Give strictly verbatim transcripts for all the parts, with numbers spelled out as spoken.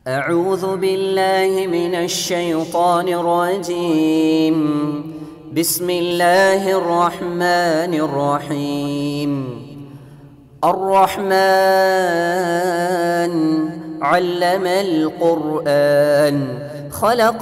أعوذ بالله من الشيطان الرجيم بسم الله الرحمن الرحيم الرحمن علم القرآن خلق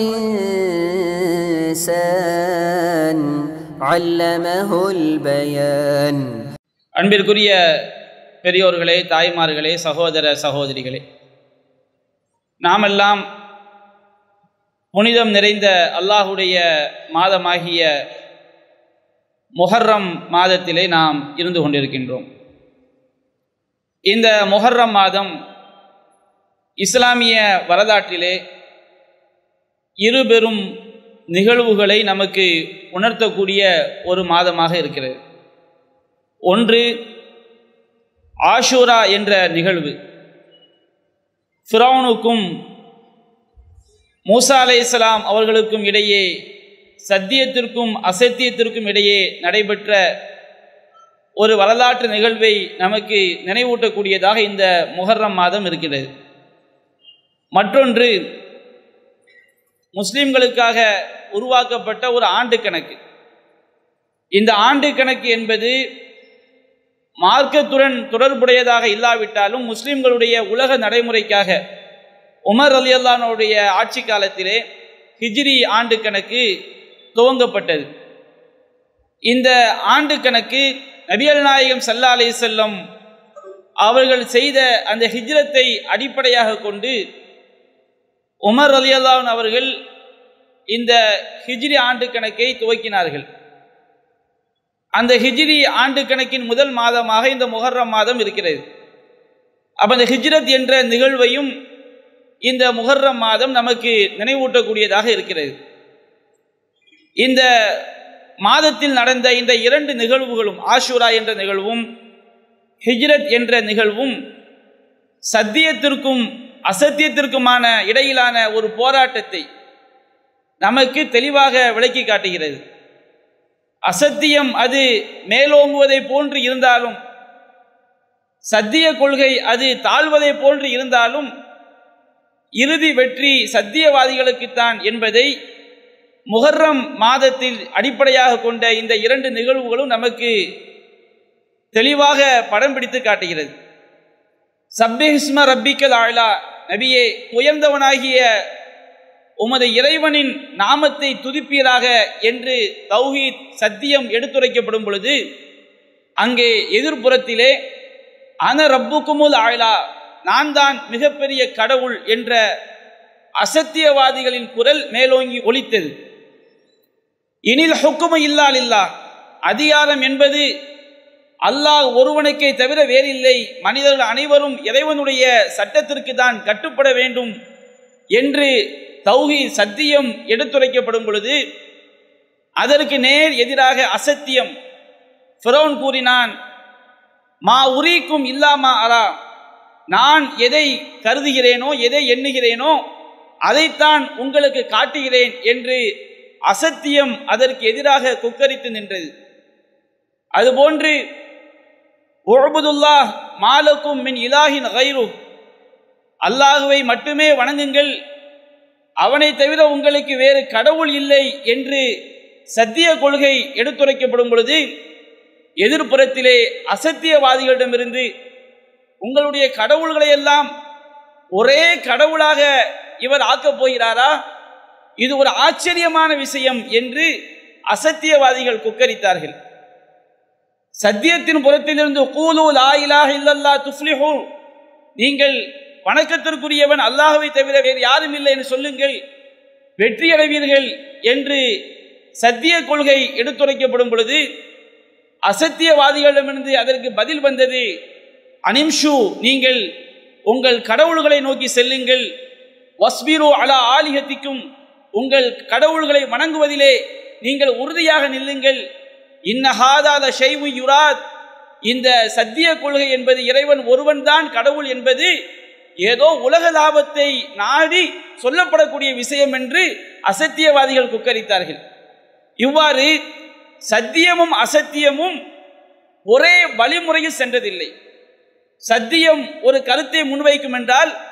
الإنسان علمه البيان. அன்பிற்குரிய பெரியோர்களே, தாய்மார்களே, சகோதர சகோதரிகளே, நாமெல்லாம் புனிதம் நிறைந்த அல்லாஹுடைய மாதமாகிய முஹர்ரம் மாதத்திலே நாம் இருந்து கொண்டிருக்கின்றோம். இந்த முஹர்ரம் மாதம் இஸ்லாமிய வரலாற்றிலே இருபெரும் நிகழ்வுகளை நமக்கு உணர்த்தக்கூடிய ஒரு மாதமாக இருக்கிறது. ஒன்று ஆஷூரா என்ற நிகழ்வு. ஃபிரௌனுக்கும் மூசா அலைஹிஸ்ஸலாம் அவர்களுக்கும் இடையே, சத்தியத்திற்கும் அசத்தியத்திற்கும் இடையே நடைபெற்ற ஒரு வரலாற்று நிகழ்வை நமக்கு நினைவூட்டக்கூடியதாக இந்த முஹர்ரம் மாதம் இருக்கிறது. மற்றொன்று முஸ்லிம்களுக்காக உருவாக்கப்பட்ட ஒரு ஆண்டு கணக்கு. இந்த ஆண்டு கணக்கு என்பது மார்க்கத்துடன் தொடர்புடையதாக இல்லாவிட்டாலும் முஸ்லிம்களுடைய உலக நடைமுறைக்காக உமர் ரலியல்லாஹு அன்ஹுடைய ஆட்சி காலத்திலே ஹிஜ்ரி ஆண்டு கணக்கு துவங்கப்பட்டது. இந்த ஆண்டு கணக்கு நபிகள் நாயகம் ஸல்லல்லாஹு அலைஹி வஸல்லம் அவர்கள் செய்த அந்த ஹிஜ்ரத்தை அடிப்படையாக கொண்டு உமர் ரலியல்லாஹு அன்ஹு அவர்கள் இந்த ஹிஜ்ரி ஆண்டு கணக்கை துவக்கினார்கள். அந்த ஹிஜ்ரி ஆண்டு கணக்கின் முதல் மாதமாக இந்த முஹர்ரம் மாதம் இருக்கிறது. அப்போ அந்த ஹிஜ்ரத் என்ற நிகழ்வையும் இந்த முஹர்ரம் மாதம் நமக்கு நினைவூட்டக்கூடியதாக இருக்கிறது. இந்த மாதத்தில் நடந்த இந்த இரண்டு நிகழ்வுகளும், ஆஷூரா என்ற நிகழ்வும் ஹிஜ்ரத் என்ற நிகழ்வும், சத்தியத்திற்கும் அசத்தியத்திற்குமான இடையிலான ஒரு போராட்டத்தை நமக்கு தெளிவாக விளக்கி காட்டுகிறது. அசத்தியம் அது மேலோங்குவதை போன்று இருந்தாலும், சத்திய கொள்கை அது தாழ்வதை போன்று இருந்தாலும், இறுதி வெற்றி சத்தியவாதிகளுக்குத்தான் என்பதை முஹர்ரம் மாதத்தில் அடிப்படையாக கொண்ட இந்த இரண்டு நிகழ்வுகளும் நமக்கு தெளிவாக படம் பிடித்து காட்டுகிறது. சப்பிஹிஸ்ம ரப்பிக்கல் ஆலா, நபியே, உயர்ந்தவனாகிய உமது இறைவனின் நாமத்தை துதிப்பீராக என்று தௌஹீத் சத்தியம் எடுத்துரைக்கப்படும் பொழுது, அங்கே எதிர்ப்புறத்திலே அன ரப்புக்குமுல் ஆலா, நான் தான் மிகப்பெரிய கடவுள் என்ற அசத்தியவாதிகளின் குரல் மேலோங்கி ஒலித்தது. இனில் ஹுக்குமு இல்லா லில்லாஹ், அதிகாரம் என்பது அல்லாஹ் ஒருவனுக்கே தவிர வேறில்லை, மனிதர்கள் அனைவரும் இறைவனுடைய சட்டத்திற்கு தான் கட்டுப்பட வேண்டும் என்று தௌஹீத் சத்தியம் எடுத்துரைக்கப்படும் பொழுது, அதற்கு நேர் எதிராக அசத்தியம். ஃபிரௌன் கூறினான், மா உரீக்கும் இல்லாமா அரா, நான் எதை கருதுகிறேனோ, எதை எண்ணுகிறேனோ அதைத்தான் உங்களுக்கு காட்டுகிறேன் என்று அசத்தியம் அதற்கு எதிராக கொக்கரித்து நின்றது. அதுபோன்று உஅ்புதுல்லாஹ் மாலக்கும் மின் இலாஹின் கைரு, அல்லாஹுவை மட்டுமே வணங்குங்கள், அவனை தவிர உங்களுக்கு வேறு கடவுள் இல்லை என்று சத்திய கொள்கை எடுத்துரைக்கப்படும் பொழுது, எதிர்ப்புறத்திலே அசத்தியவாதிகளிடமிருந்து உங்களுடைய கடவுள்களை எல்லாம் ஒரே கடவுளாக இவர் ஆக்கப் போகிறாரா, இது ஒரு ஆச்சரியமான விஷயம் என்று அசத்தியவாதிகள் கொக்கரித்தார்கள். சத்தியத்தின் புறத்திலிருந்து கூலு லா இலாஹ இல்லல்லாஹ் துஃப்லிஹூ, நீங்கள் வணக்கத்திற்குரியவன் அல்லாஹ்வை தவிர வேறு யாரும் இல்லை என்று சொல்லுங்கள், வெற்றியடைவீர்கள் என்று சத்திய கொள்கை எடுத்துரைக்கப்படும் பொழுது, அசத்தியவாதிகளிடமிருந்து அதற்கு பதில் வந்தது, அனிம்ஷு, நீங்கள் உங்கள் கடவுள்களை நோக்கி செல்லுங்கள், வஸ்பிரு அலா ஆலிஹத்திக்கும், உங்கள் கடவுள்களை வணங்குவதிலே நீங்கள் உறுதியாக நில்லுங்கள், இன்னஹாதாத ஷைவு யுராத், இந்த சத்திய கொள்கை என்பது இறைவன் ஒருவன் தான் கடவுள் என்பது ஏதோ உலக லாபத்தை நாடி சொல்லப்படக்கூடிய விஷயம் என்று அசத்தியவாதிகள் கொக்கரித்தார்கள். இவ்வாறு சத்தியமும் அசத்தியமும் ஒரே வழிமுறையில் சென்றதில்லை. சத்தியம் ஒரு கருத்தை முன்வைக்கும் என்றால்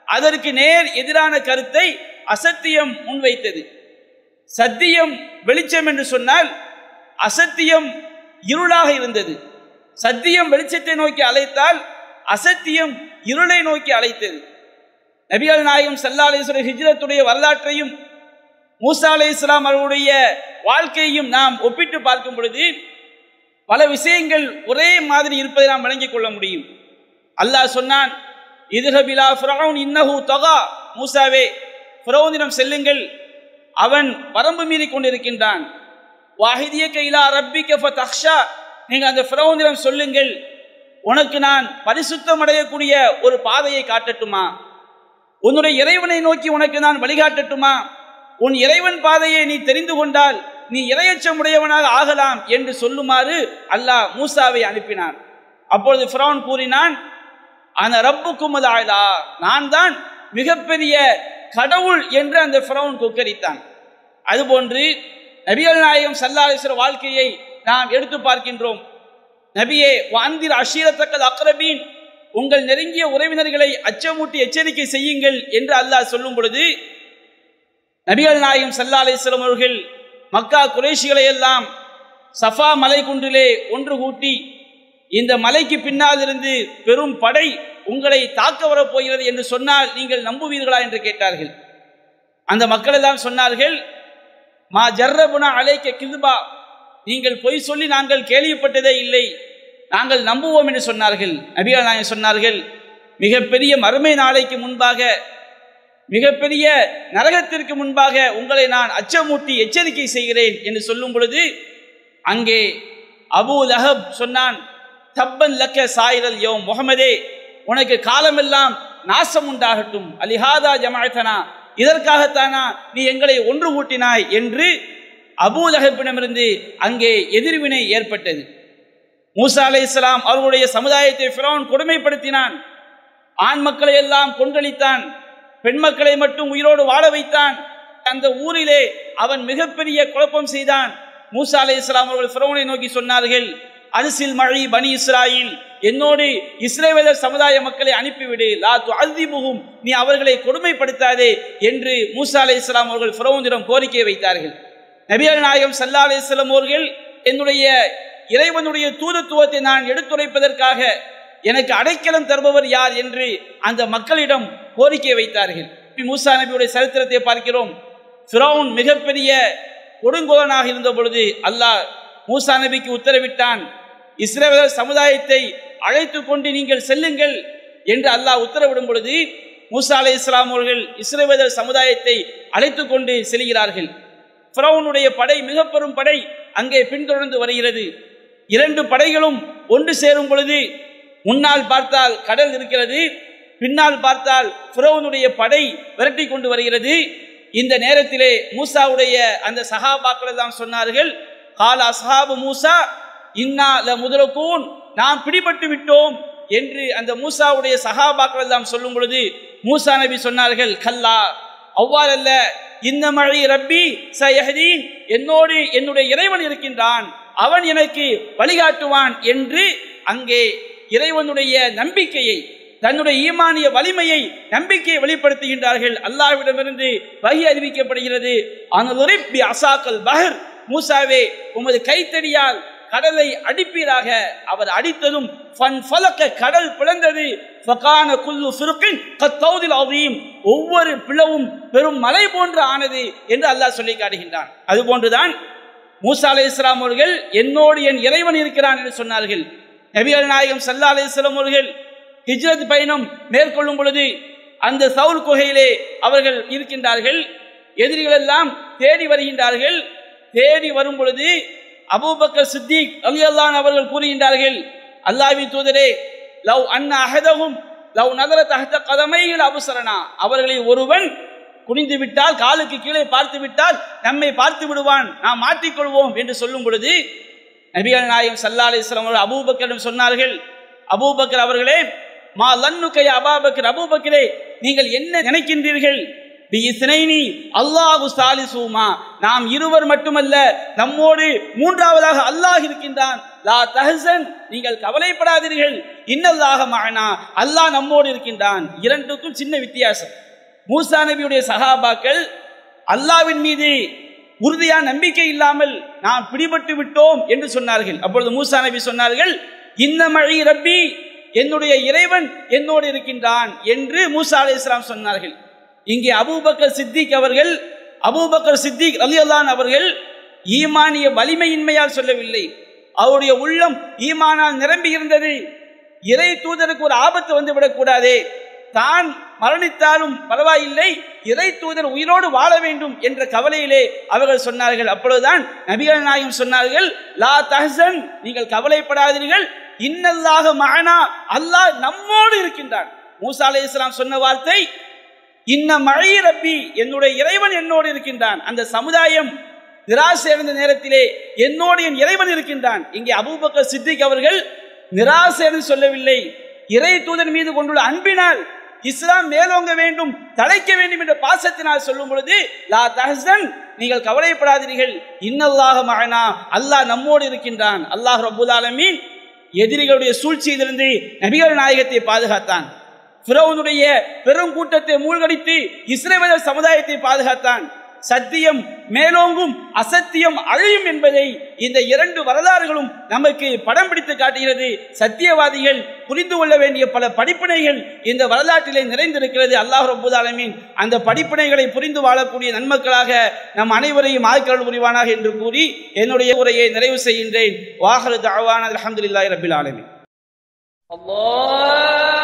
அதற்கு நேர் எதிரான கருத்தை அசத்தியம் முன்வைத்தது. சத்தியம் வெளிச்சம் என்று சொன்னால் அசத்தியம் இருளாக இருந்தது. சத்தியம் வெளிச்சத்தை நோக்கி அழைத்தால் அசத்தியம் இருளை நோக்கி அழைத்தது. நபிகள் நாயகம் ஸல்லல்லாஹு அலைஹி வஸல்லம் ஹிஜ்ரத்துடைய வரலாற்றையும் மூசா அலைஹிஸ்ஸலாம் அவர்களுடைய வாழ்க்கையையும் நாம் ஒப்பிட்டு பார்க்கும் பொழுது பல விஷயங்கள் ஒரே மாதிரி இருப்பதை நாம் விளங்கிக் கொள்ள முடியும். அல்லாஹ் சொன்னான், இத்ஹப் இலா ஃபிரௌன் இன்னஹு தகா, மூசாவே ஃபிரௌனிடம் செல்லுங்கள், அவன் வரம்பு மீறி கொண்டிருக்கின்றான். வாஹிதியக இலா ரப்பிக ஃபதக்ஷா, நீங்கள் அந்த ஃபிரௌனிடம் சொல்லுங்கள், உனக்கு நான் பரிசுத்தம் அடையக்கூடிய ஒரு பாதையை காட்டட்டுமா, உன்னுடைய இறைவனை நோக்கி உனக்கு நான் வழிகாட்டட்டுமா, உன் இறைவன் பாதையை நீ தெரிந்து கொண்டால் நீ இறையச்சமுடையவனாக ஆகலாம் என்று சொல்லுமாறு அல்லாஹ் மூசாவை அனுப்பினான். அப்பொழுது ஃபிரௌன் கூறினான், அன ரப்புக்கும் அலா, நான் தான் மிகப்பெரிய கடவுள் என்று அந்த ஃபிரௌன் கொக்கரித்தான். அதுபோன்று நபிகள் நாயகம் ஸல்லல்லாஹு அலைஹி வஸல்லம் வாழ்க்கையை நாம் எடுத்து பார்க்கின்றோம். நபியே வஅந்திர் அஷீரத்தக்கல் அக்ரபீன், உங்கள் நெருங்கிய உறவினர்களை அச்சமூட்டி எச்சரிக்கை செய்யுங்கள் என்று அல்லாஹ் சொல்லும் பொழுது நபிகள் நாயகம் ஸல்லல்லாஹு அலைஹி வஸல்லம் அவர்கள் மக்கா குறைஷிகளை எல்லாம் சஃபா மலை குன்றிலே ஒன்று கூட்டி, இந்த மலைக்கு பின்னால் இருந்து பெரும் படை உங்களை தாக்க வரப் போகிறது என்று சொன்னால் நீங்கள் நம்புவீர்களா என்று கேட்டார்கள். அந்த மக்கள் எல்லாம் சொன்னார்கள், மா ஜர்ரபுனா அலைக்க கிதுபா, நீங்கள் பொய் சொல்லி நாங்கள் கேள்விப்பட்டதே இல்லை, நாங்கள் நம்புவோம் என்று சொன்னார்கள். நபிகள் நாயகம் சொன்னார்கள், மிகப்பெரிய மறுமை நாளைக்கு முன்பாக, மிகப்பெரிய நரகத்திற்கு முன்பாக உங்களை நான் அச்சமூட்டி எச்சரிக்கை செய்கிறேன் என்று சொல்லும் பொழுது அங்கே அபூ லஹப் சொன்னான், தப்பன் லக்க சாயிரல் யோம், முகமதே உனக்கு காலமெல்லாம் நாசம் உண்டாகட்டும், அலிஹாதா ஜமாஅத்தனா, இதற்காகத்தானா நீ எங்களை ஒன்று கூட்டினாய் என்று அபூ லஹபிடமிருந்து அங்கே எதிர்வினை ஏற்பட்டது. மூசா அலைஹிஸ்ஸலாம் அவர்களுடைய சமுதாயத்தை ஃபிரௌன் கொடுமைப்படுத்தினான். ஆண் மக்களை எல்லாம் கொன்றளித்தான், பெண் மக்களை மட்டும் உயிரோடு வாழ வைத்தான். அந்த ஊரிலே அவன் மிகப்பெரிய குழப்பம் செய்தான். மூசா அலைஹிஸ்ஸலாம் அவர்கள் ஃபிரௌனை நோக்கி சொன்னார்கள், அர்சில் மழி பனி இஸ்ராயில், என்னோடு இஸ்ரவேலர் சமுதாய மக்களை அனுப்பிவிடு, லா துஅذிபுஹும், நீ அவர்களை கொடுமைப்படுத்தாதே என்று மூசா அலைஹிஸ்ஸலாம் அவர்கள் ஃபிரௌனிடம் கோரிக்கை வைத்தார்கள். நபிகள் நாயகம் ஸல்லல்லாஹு அலைஹி வஸல்லம் அவர்கள் என்னுடைய இறைவனுடைய தூதத்துவத்தை நான் எடுத்துரைப்பதற்காக எனக்கு அடைக்கலம் தருபவர் யார் என்று அந்த மக்களிடம் கோரிக்கை வைத்தார்கள். மூசா நபியுடைய சரித்திரத்தை பார்க்கிறோம். ஃபிரௌன் மிகப்பெரிய கொடுங்கோலனாக இருந்த பொழுது அல்லாஹ் மூசா நபிக்கு உத்தரவிட்டான், இஸ்ரவேலர் சமுதாயத்தை அழைத்து கொண்டு நீங்கள் செல்லுங்கள் என்று அல்லாஹ் உத்தரவிடும் பொழுது மூசா அலைஹிஸ்ஸலாம் அவர்கள் இஸ்ரவேலர் சமுதாயத்தை அழைத்து கொண்டு செல்கிறார்கள். ஃபிரௌனுடைய படை மிக பெரும் படை அங்கே பின்தொடர்ந்து வருகிறது. இரண்டு படைகளும் ஒன்று சேரும் பொழுது முன்னால் பார்த்தால் கடல் இருக்கிறது, பின்னால் பார்த்தால் ஃபிரௌனுடைய படை விரட்டி கொண்டு வருகிறது. இந்த நேரத்திலே மூசாவுடைய அந்த சஹாபாக்கள் எல்லாம் சொன்னார்கள், கால அஸ்ஹாபு மூசா இன்னா லமுத்ரகூன், நாம் பிடிபட்டு விட்டோம் என்று அந்த மூசாவுடைய சஹாபாக்கள் எல்லாம் சொல்லும் பொழுது மூசா நபி சொன்னார்கள், கல்லா, அவ்வாறல்ல, இன்ன மழை ரப்பி சயஹதீன், என்னோடு என்னுடைய இறைவன் இருக்கின்றான், அவன் எனக்கு வழிகாட்டுவான் என்று அங்கே இறைவனுடைய நம்பிக்கையை, தன்னுடைய ஈமானிய வலிமையை, நம்பிக்கையை வெளிப்படுத்துகின்றார்கள். அல்லாஹ்விடமிருந்து வஹி அறிவிக்கப்படுகிறது, அனதுரிப் பி அசாக்கல் பஹர், மூசாவே உமது கைத்தடியால் கடலை அடிப்பீராக. அவர் அடித்ததும் ஃபன் ஃபலக, கடல் பிளந்தது. ஃபகான குல்லு ஃபிர்கின் கத்தௌதில் அதீம், ஒவ்வொரு பிளவும் பெரும் மலை போன்று ஆனது என்று அல்லாஹ் சொல்லி காட்டுகின்றான். அதுபோன்றுதான் மூசா அலைஹிஸ்ஸலாம் அவர்கள் என்னோடு என் இறைவன் இருக்கிறான் என்று சொன்னார்கள். நபிகள் நாயகம் ஸல்லல்லாஹு அலைஹி வஸல்லம் அவர்கள் ஹிஜ்ரத் பயணம் மேற்கொள்ளும் பொழுது அந்த சவுல் குகையிலே அவர்கள் இருக்கின்றார்கள். எதிரிகள் எல்லாம் தேடி வருகின்றார்கள். தேடி வரும் பொழுது அபூபக்கர் சித்திக் ரலியல்லாஹு அன்ஹு அவர்கள் கூறுகின்றார்கள், அல்லாஹ்வின் தூதரே, லவ் அன்ன அஹதஹும் லவ் நதர தஹத கதமைஹில் அப்ஸரனா, அவர்களில் ஒருவன் குனிந்து விட்டால், காலுக்கு கீழே பார்த்து விட்டால் நம்மை பார்த்து விடுவான், நாம் மாற்றிக்கொள்வோம் என்று சொல்லும் பொழுது நபிகள் நாயகம் ஸல்லல்லாஹு அலைஹி வஸல்லம் அவர்கள் அபூபக்கரிடம் சொன்னார்கள், அபூபக்கர் அவர்களே, மா லன்னுக யா அபூபக்கர், அபூபக்கரே நீங்கள் என்ன நினைக்கின்றீர்கள், அல்லாஹு சாலிசுமா, நாம் இருவர் மட்டுமல்ல, நம்மோடு மூன்றாவதாக அல்லாஹ் இருக்கின்றான். லா தஹ்சன், நீங்கள் கவலைப்படாதீர்கள். இன்னல்லாஹ மஅனா, அல்லாஹ் நம்மோடு இருக்கின்றான். இரண்டுக்கும் சின்ன வித்தியாசம். மூசா நபியுடைய சஹாபாக்கள் அல்லாஹ்வின் மீது உறுதியான நம்பிக்கை இல்லாமல் நாம் பிடிபட்டு விட்டோம் என்று சொன்னார்கள். அப்பொழுது மூசா நபி சொன்னார்கள், இன்ன மஇ ரப்பி, என்னுடைய இறைவன் என்னோடு இருக்கின்றான் என்று மூசா அலைஹிஸ்ஸலாம் சொன்னார்கள். இங்கே அபூபக்கர் சித்திக் அவர்கள் அபூபக்கர் சித்திக் ரலியல்லாஹு அன்ஹு அவர்கள் ஈமானிய வலிமையின்மையால் சொல்லவில்லை, அவருடைய உள்ளம் ஈமானால் நிரம்பி இருந்தது. இறை தூதருக்கு ஒரு ஆபத்து வந்து விடக்கூடாதே, தான் மரணித்தாலும் பரவாயில்லை, இறை தூதர் உயிரோடு வாழ வேண்டும் என்ற கவலையிலே அவர்கள் சொன்னார்கள். அப்பொழுதுதான் நபிகள் நாயகம் சொன்னார்கள், லா தஹ்சன், நீங்கள் கவலைப்படாதீர்கள், இன்னல்லாஹ மஅனா, அல்லாஹ் நம்மோடு இருக்கின்றான். மூசா அலைஹிஸ்ஸலாம் சொன்ன வார்த்தை இன்ன மஇ ரப்பி, என்னுடைய இறைவன் என்னோடு இருக்கின்றான். அந்த சமுதாயம் நிராசை அடைந்த நேரத்திலே என்னோடு என் இறைவன் இருக்கின்றான். இங்கே அபூபக்கர் சித்திக் அவர்கள் நிராசை என்று சொல்லவில்லை, இறை தூதர் மீது கொண்டுள்ள அன்பினால் இஸ்லாம் மேலோங்க வேண்டும், தலைக்க வேண்டும் என்ற பாசத்தினால் சொல்லும் பொழுது, லா தஹ்சன், நீங்கள் கவலைப்படாதீர்கள், இன்னல்லாஹ மஅனா, அல்லாஹ் நம்மோடு இருக்கின்றான். அல்லாஹ் ரப்பல் ஆலமீன் எதிரிகளுடைய சூழ்ச்சியிலிருந்து நபிகள் நாயகத்தை பாதுகாத்தான். ஃபிரௌனுடைய பெரும் கூட்டத்தை மூழ்கடித்து இஸ்ரவேல் சமுதாயத்தை பாதுகாத்தான். சத்தியம் மேலோங்கும், அசத்தியம் அழியும் என்பதை இந்த இரண்டு வரலாறுகளும் நமக்கு படம் பிடித்து காட்டுகிறது. சத்தியவாதிகள் புரிந்து கொள்ள வேண்டிய பல படிப்பினைகள் இந்த வரலாற்றிலே நிறைந்திருக்கிறது. அல்லாஹ் ரப்பல் ஆலமீன் அந்த படிப்பினைகளை புரிந்து வாழக்கூடிய நன்மக்களாக நம் அனைவரையும் ஆக்கிரல் புரிவானாக என்று கூறி என்னுடைய உரையை நிறைவு செய்கின்றேன். வாஹிரு தஅவானா அல்ஹம்துலில்லாஹி ரப்பில் ஆலமீன். அல்லாஹ்